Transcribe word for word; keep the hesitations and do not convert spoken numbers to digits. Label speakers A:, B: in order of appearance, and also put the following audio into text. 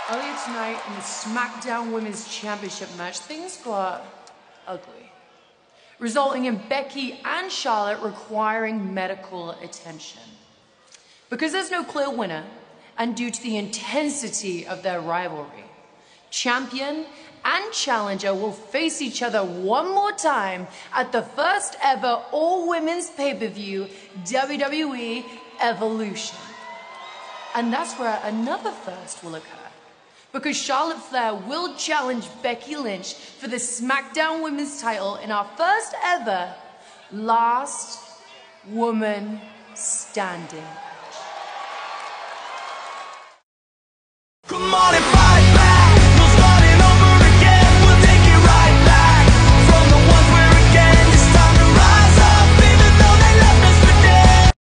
A: Earlier tonight in the SmackDown Women's Championship match, things got ugly, resulting in Becky and Charlotte requiring medical attention. Because there's no clear winner, and due to the intensity of their rivalry, champion and challenger will face each other one more time at the first ever all-women's pay-per-view, W W E Evolution. And that's where another first will occur, because Charlotte Flair will challenge Becky Lynch for the SmackDown Women's title in our first ever Last Woman Standing